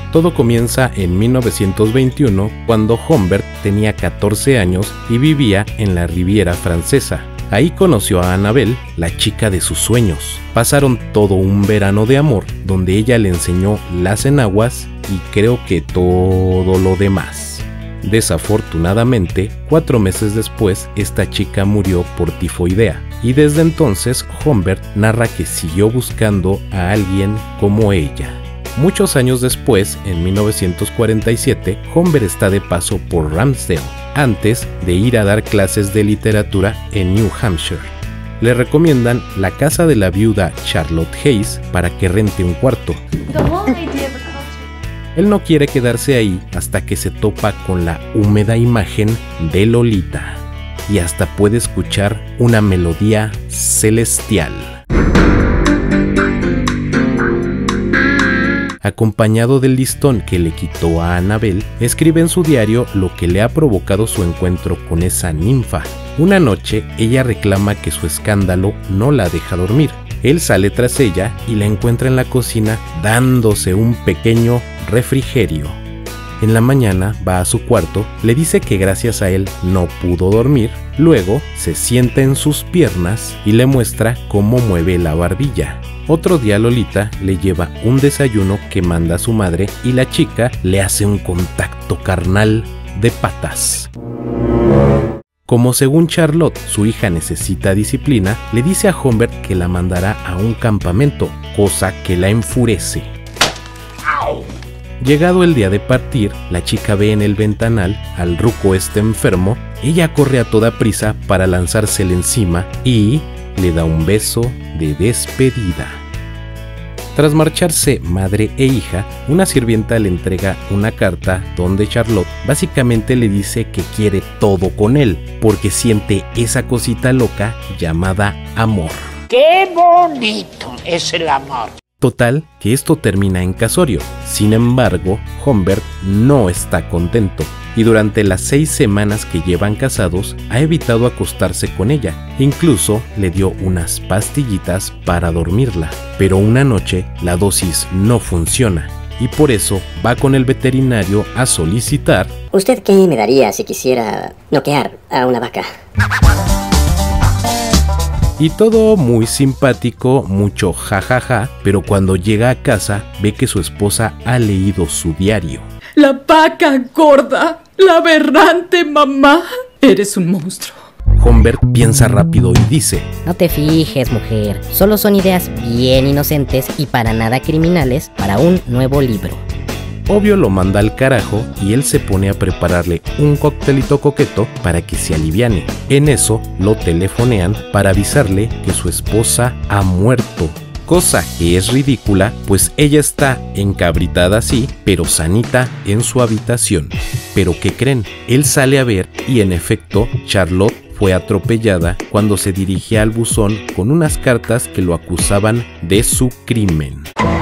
Todo comienza en 1921, cuando Humbert tenía 14 años y vivía en la Riviera Francesa. Ahí conoció a Annabelle, la chica de sus sueños. Pasaron todo un verano de amor, donde ella le enseñó las enaguas y creo que todo lo demás. Desafortunadamente, 4 meses después, esta chica murió por tifoidea, y desde entonces Humbert narra que siguió buscando a alguien como ella. Muchos años después, en 1947, Humbert está de paso por Ramsdale, antes de ir a dar clases de literatura en New Hampshire. Le recomiendan la casa de la viuda Charlotte Hayes para que rente un cuarto. Él no quiere quedarse ahí hasta que se topa con la húmeda imagen de Lolita y hasta puede escuchar una melodía celestial. Acompañado del listón que le quitó a Annabelle, escribe en su diario lo que le ha provocado su encuentro con esa ninfa. Una noche, ella reclama que su escándalo no la deja dormir. Él sale tras ella y la encuentra en la cocina dándose un pequeño refrigerio. En la mañana va a su cuarto, le dice que gracias a él no pudo dormir, luego se sienta en sus piernas y le muestra cómo mueve la barbilla. Otro día Lolita le lleva un desayuno que manda su madre y la chica le hace un contacto carnal de patas. Como según Charlotte, su hija necesita disciplina, le dice a Humbert que la mandará a un campamento, cosa que la enfurece. Llegado el día de partir, la chica ve en el ventanal al ruco enfermo. Ella corre a toda prisa para lanzársele encima y le da un beso de despedida. Tras marcharse madre e hija, una sirvienta le entrega una carta donde Charlotte básicamente le dice que quiere todo con él, porque siente esa cosita loca llamada amor. ¡Qué bonito es el amor! Total, que esto termina en casorio. Sin embargo, Humbert no está contento y durante las 6 semanas que llevan casados ha evitado acostarse con ella. Incluso le dio unas pastillitas para dormirla, pero una noche la dosis no funciona y por eso va con el veterinario a solicitar: ¿Usted qué me daría si quisiera noquear a una vaca? Y todo muy simpático, mucho jajaja, pero cuando llega a casa ve que su esposa ha leído su diario. La vaca gorda, la aberrante mamá, eres un monstruo. Humbert piensa rápido y dice: No te fijes, mujer, solo son ideas bien inocentes y para nada criminales para un nuevo libro. Obvio lo manda al carajo y él se pone a prepararle un coctelito coqueto para que se aliviane. En eso lo telefonean para avisarle que su esposa ha muerto. Cosa que es ridícula, pues ella está encabritada sí, pero sanita en su habitación. Pero ¿qué creen? Él sale a ver y en efecto Charlotte fue atropellada cuando se dirigía al buzón con unas cartas que lo acusaban de su crimen.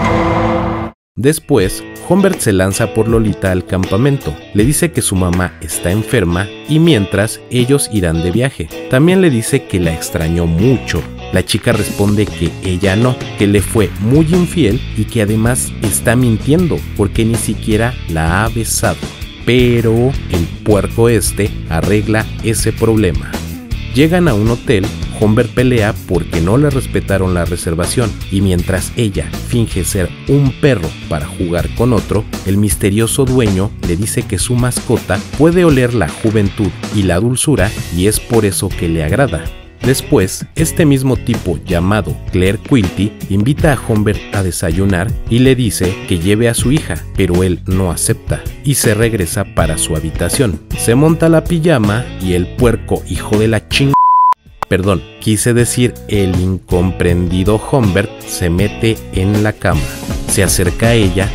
Después, Humbert se lanza por Lolita al campamento, le dice que su mamá está enferma y mientras ellos irán de viaje. También le dice que la extrañó mucho. La chica responde que ella no, que le fue muy infiel y que además está mintiendo porque ni siquiera la ha besado. Pero el puerco arregla ese problema. Llegan a un hotel. Humbert pelea porque no le respetaron la reservación y mientras ella finge ser un perro para jugar con otro, el misterioso dueño le dice que su mascota puede oler la juventud y la dulzura y es por eso que le agrada. Después, este mismo tipo llamado Claire Quilty invita a Humbert a desayunar y le dice que lleve a su hija, pero él no acepta y se regresa para su habitación. Se monta la pijama y el puerco hijo de la Perdón, quise decir el incomprendido Humbert se mete en la cama. Se acerca a ella,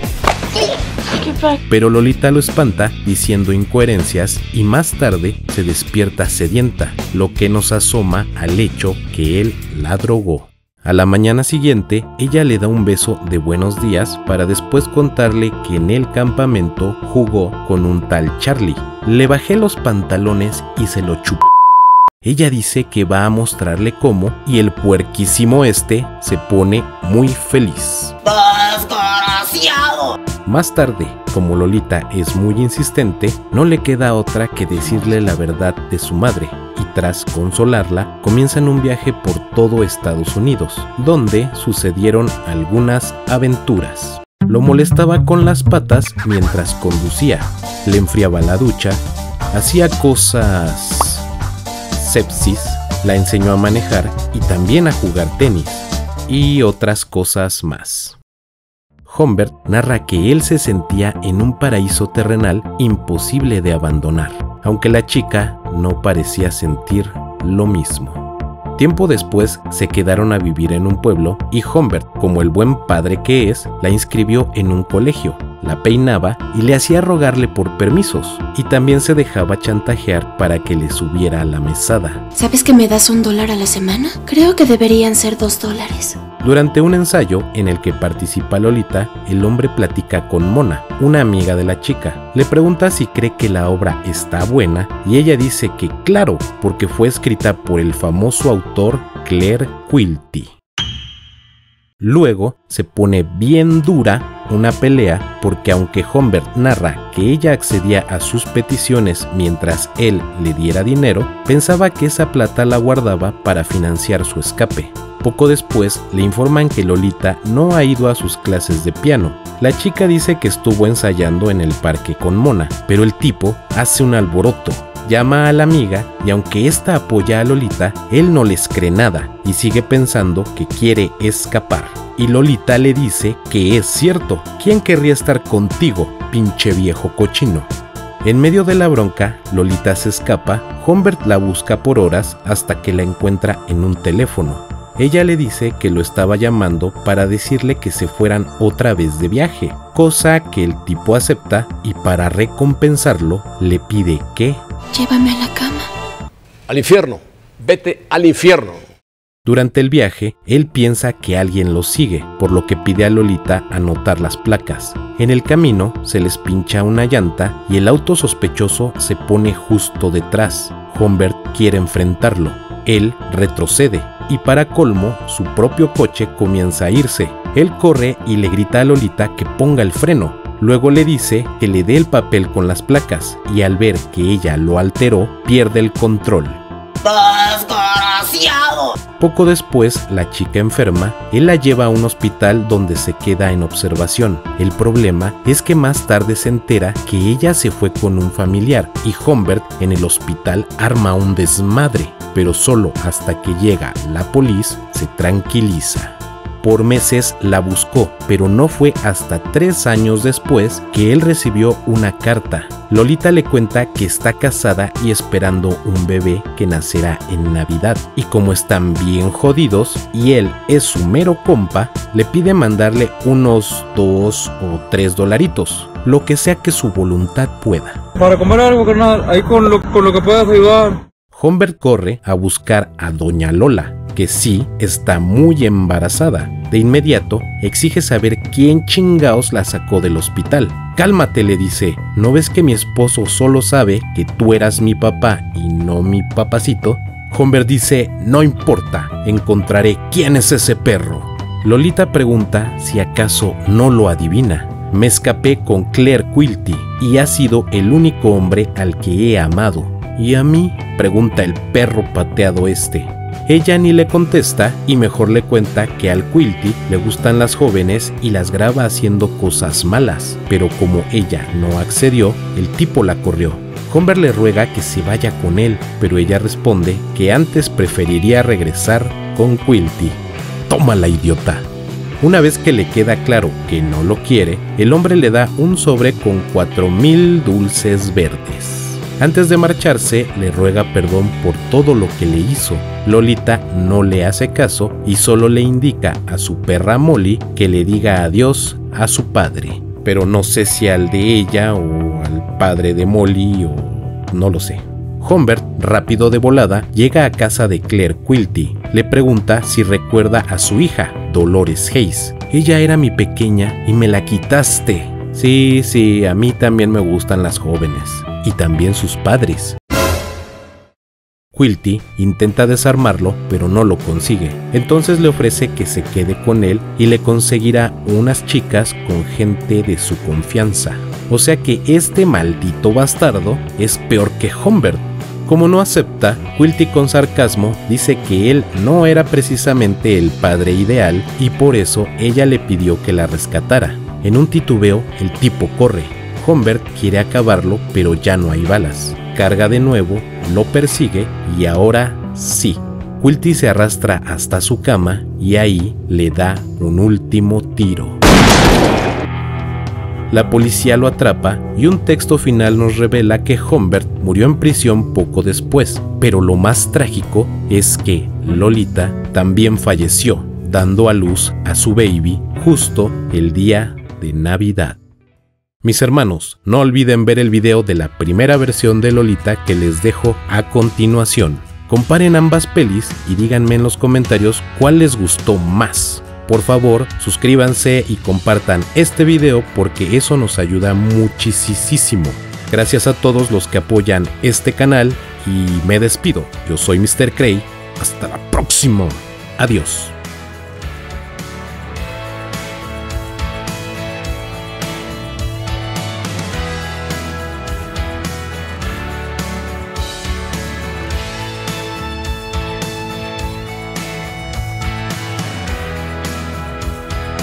pero Lolita lo espanta diciendo incoherencias y más tarde se despierta sedienta, lo que nos asoma al hecho que él la drogó. A la mañana siguiente, ella le da un beso de buenos días para después contarle que en el campamento jugó con un tal Charlie. Le bajé los pantalones y se lo chupé. Ella dice que va a mostrarle cómo y el puerquísimo este se pone muy feliz. ¡Desgraciado! Más tarde, como Lolita es muy insistente, no le queda otra que decirle la verdad de su madre, y tras consolarla, comienzan un viaje por todo Estados Unidos, donde sucedieron algunas aventuras. Lo molestaba con las patas mientras conducía, le enfriaba la ducha, hacía cosas sepsis, la enseñó a manejar y también a jugar tenis, y otras cosas más. Humbert narra que él se sentía en un paraíso terrenal imposible de abandonar, aunque la chica no parecía sentir lo mismo. Tiempo después se quedaron a vivir en un pueblo y Humbert, como el buen padre que es, la inscribió en un colegio, la peinaba y le hacía rogarle por permisos, y también se dejaba chantajear para que le subiera a la mesada. ¿Sabes que me das $1 a la semana? Creo que deberían ser $2. Durante un ensayo en el que participa Lolita, el hombre platica con Mona, una amiga de la chica. Le pregunta si cree que la obra está buena y ella dice que claro, porque fue escrita por el famoso autor Claire Quilty. Luego se pone bien dura una pelea porque aunque Humbert narra que ella accedía a sus peticiones mientras él le diera dinero, pensaba que esa plata la guardaba para financiar su escape. Poco después le informan que Lolita no ha ido a sus clases de piano. La chica dice que estuvo ensayando en el parque con Mona, pero el tipo hace un alboroto. Llama a la amiga y aunque ésta apoya a Lolita, él no les cree nada y sigue pensando que quiere escapar. Y Lolita le dice que es cierto, ¿quién querría estar contigo, pinche viejo cochino? En medio de la bronca, Lolita se escapa, Humbert la busca por horas hasta que la encuentra en un teléfono. Ella le dice que lo estaba llamando para decirle que se fueran otra vez de viaje, cosa que el tipo acepta y para recompensarlo le pide que... Llévame a la cama. Al infierno, vete al infierno. Durante el viaje, él piensa que alguien lo sigue, por lo que pide a Lolita anotar las placas. En el camino se les pincha una llanta y el auto sospechoso se pone justo detrás. Humbert quiere enfrentarlo. Él retrocede y para colmo, su propio coche comienza a irse. Él corre y le grita a Lolita que ponga el freno. Luego le dice que le dé el papel con las placas y al ver que ella lo alteró, pierde el control. ¡Desgraciado! Poco después, la chica enferma, él la lleva a un hospital donde se queda en observación. El problema es que más tarde se entera que ella se fue con un familiar y Humbert en el hospital arma un desmadre, pero solo hasta que llega la policía se tranquiliza. Por meses la buscó, pero no fue hasta 3 años después que él recibió una carta. Lolita le cuenta que está casada y esperando un bebé que nacerá en Navidad, y como están bien jodidos y él es su mero compa, le pide mandarle unos $2 o $3, lo que sea que su voluntad pueda. Para comer algo, carnal, ahí con lo que puedas ayudar. Humbert corre a buscar a Doña Lola, que sí está muy embarazada. De inmediato exige saber quién chingaos la sacó del hospital. Cálmate, le dice, ¿no ves que mi esposo solo sabe que tú eras mi papá y no mi papacito? Humbert dice, no importa, encontraré quién es ese perro. Lolita pregunta si acaso no lo adivina. Me escapé con Claire Quilty y ha sido el único hombre al que he amado. ¿Y a mí?, pregunta el perro pateado este. Ella ni le contesta y mejor le cuenta que al Quilty le gustan las jóvenes y las graba haciendo cosas malas, pero como ella no accedió, el tipo la corrió. Humbert le ruega que se vaya con él, pero ella responde que antes preferiría regresar con Quilty. ¡Tómala, idiota! Una vez que le queda claro que no lo quiere, el hombre le da un sobre con 4,000 dulces verdes. Antes de marcharse, le ruega perdón por todo lo que le hizo. Lolita no le hace caso y solo le indica a su perra Molly que le diga adiós a su padre. Pero no sé si al de ella o al padre de Molly o no lo sé. Humbert, rápido de volada, llega a casa de Claire Quilty. Le pregunta si recuerda a su hija, Dolores Hayes. Ella era mi pequeña y me la quitaste. Sí, a mí también me gustan las jóvenes. Y también sus padres. Quilty intenta desarmarlo, pero no lo consigue. Entonces le ofrece que se quede con él y le conseguirá unas chicas con gente de su confianza. O sea que este maldito bastardo es peor que Humbert. Como no acepta, Quilty con sarcasmo dice que él no era precisamente el padre ideal y por eso ella le pidió que la rescatara. En un titubeo, el tipo corre. Humbert quiere acabarlo, pero ya no hay balas. Carga de nuevo, lo persigue y ahora sí. Quilty se arrastra hasta su cama y ahí le da un último tiro. La policía lo atrapa y un texto final nos revela que Humbert murió en prisión poco después, pero lo más trágico es que Lolita también falleció, dando a luz a su baby justo el día de Navidad. Mis hermanos, no olviden ver el video de la primera versión de Lolita que les dejo a continuación. Comparen ambas pelis y díganme en los comentarios cuál les gustó más. Por favor, suscríbanse y compartan este video porque eso nos ayuda muchísimo. Gracias a todos los que apoyan este canal y me despido. Yo soy Mr. Cray. Hasta la próxima. Adiós.